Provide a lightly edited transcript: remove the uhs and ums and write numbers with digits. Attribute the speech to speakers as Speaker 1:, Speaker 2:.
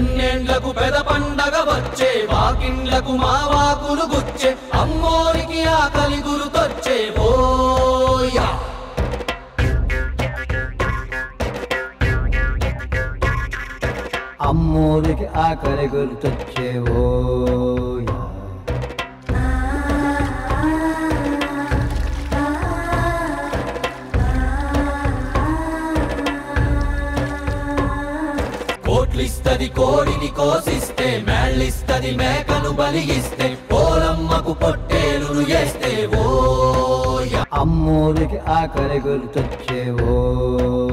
Speaker 1: ఎన్నేళ్లకు పెద పండగ వచ్చే వాకిండ్లకు మా వాకులు గుచ్చే అమ్మోరికి ఆకలి గురుతొచ్చే ఓయా
Speaker 2: అమ్మోరికి ఆకలి గుర్తొచ్చే ఓయా
Speaker 1: కోట్లిస్తది కోడిని కోసిస్తే మేళ్ళిస్తది మేకను బలిగిస్తే పోలమ్మకు పొట్టేలును చేస్తే ఓయా
Speaker 2: అమ్మోరికి ఆకలి గుర్తొచ్చే ఓ